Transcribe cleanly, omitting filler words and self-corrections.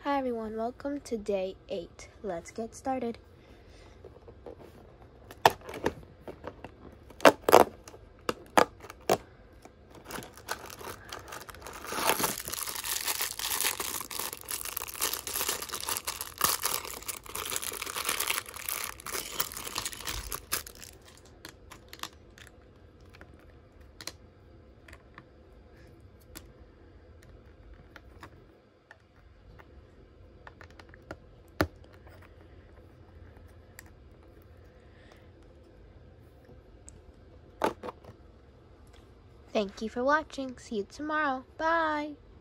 Hi everyone, welcome to day 8. Let's get started. Thank you for watching. See you tomorrow. Bye.